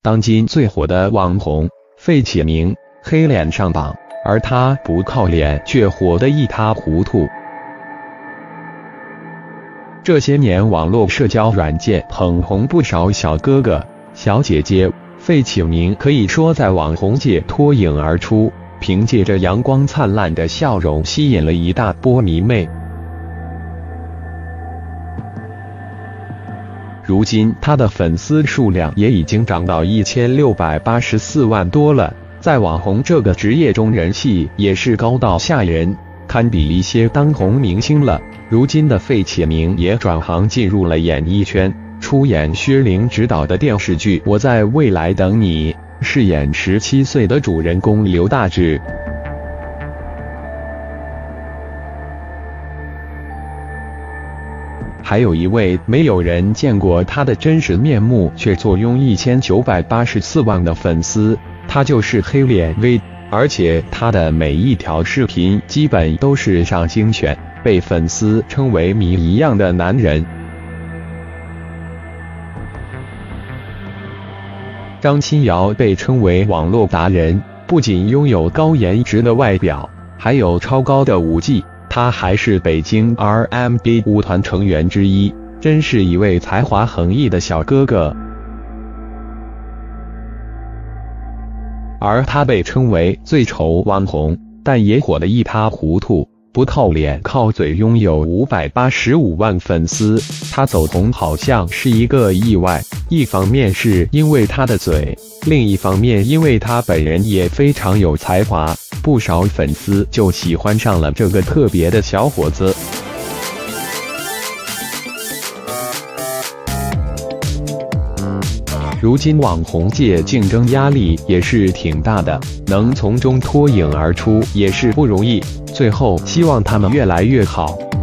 当今最火的网红费启鸣，黑脸上榜，而他不靠脸却火得一塌糊涂。这些年，网络社交软件捧红不少小哥哥、小姐姐，费启鸣可以说在网红界脱颖而出，凭借着阳光灿烂的笑容，吸引了一大波迷妹。如今，他的粉丝数量也已经涨到1684万多了，在网红这个职业中，人气也是高到吓人，堪比一些当红明星了。如今的费启鸣也转行进入了演艺圈，出演薛玲执导的电视剧《我在未来等你》，饰演17岁的主人公刘大志。还有一位没有人见过他的真实面目，却坐拥1984万的粉丝，他就是黑脸 V， 而且他的每一条视频基本都是上精选，被粉丝称为谜一样的男人。张清瑶被称为网络达人，不仅拥有高颜值的外表，还有超高的舞技，他还是北京 RMB 舞团成员之一，真是一位才华横溢的小哥哥。而他被称为最丑网红，但也火得一塌糊涂，不靠脸靠嘴，拥有585万粉丝。他走红好像是一个意外，一方面是因为他的嘴，另一方面因为他本人也非常有才华，不少粉丝就喜欢上了这个特别的小伙子。如今网红界竞争压力也是挺大的，能从中脱颖而出也是不容易，最后希望他们越来越好。